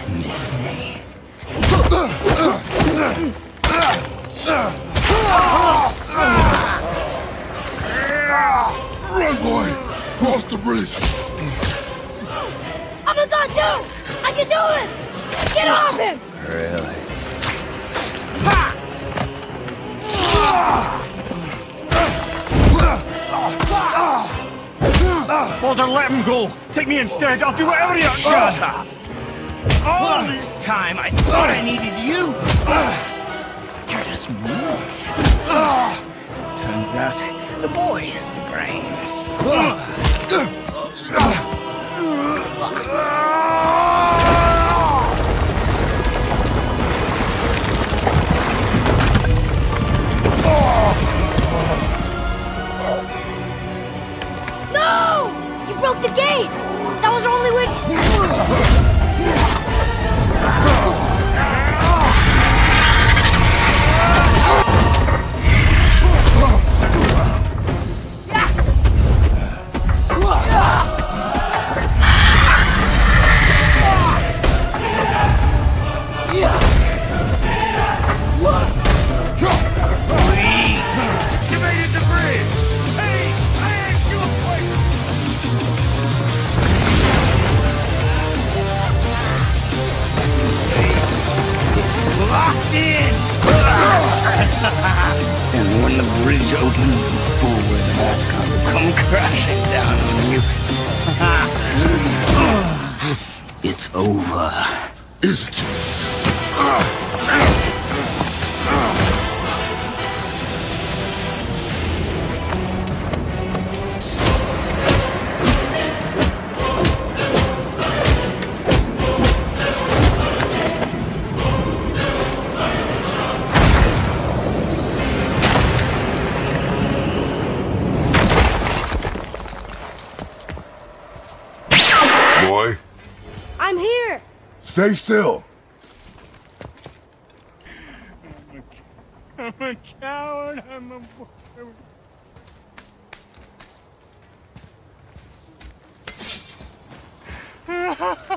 miss me. Run, boy! Cross the bridge! I'm a god too! I can do this! Get off him! Really? Baldur, let him go! Take me instead! I'll do whatever you can! All this time I thought I needed you! You're just meat. Turns out the boy is the brains. No! You broke the gate! That was our only way. And when the bridge opens, the forward has come crashing down on you. It's over. Is it? Boy? I'm here! Stay still. I'm a coward. I'm a...